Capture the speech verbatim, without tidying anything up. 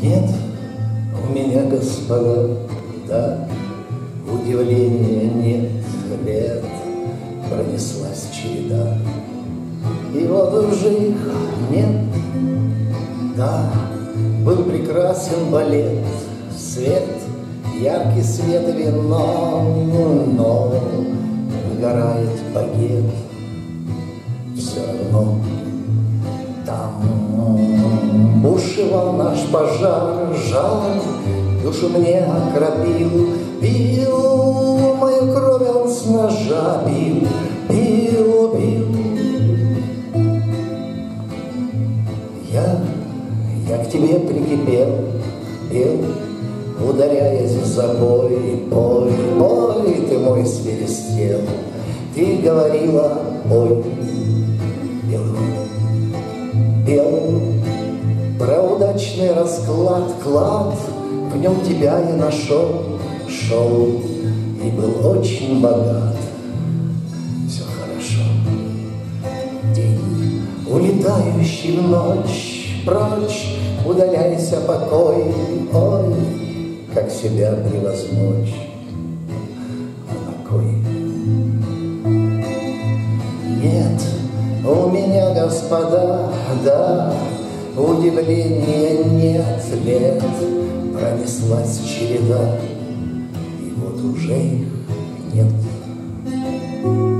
Нет у меня, господа, да, удивления нет лет, пронеслась череда, и вот уже их нет. Да, был прекрасен балет, свет, яркий свет и вино, но выгорает багет. Все равно там бушевал наш пожар, жар душу мне окропил, пил мою кровь он с ножа, бил, бил, бил. Я, я к тебе прикипел, пел, ударяясь в забой, пой, пой, ты мой свиристел, ты говорила, ой, пел, пел про удачный расклад, клад, в нем тебя я нашел, шел и был очень богат. Все хорошо. День, улетающий в ночь, прочь, удаляйся, покой, ой, как себя превозмочь, покой. Нет у меня, господа, да, удивления нет лет, пронеслась череда, и вот уже их нет.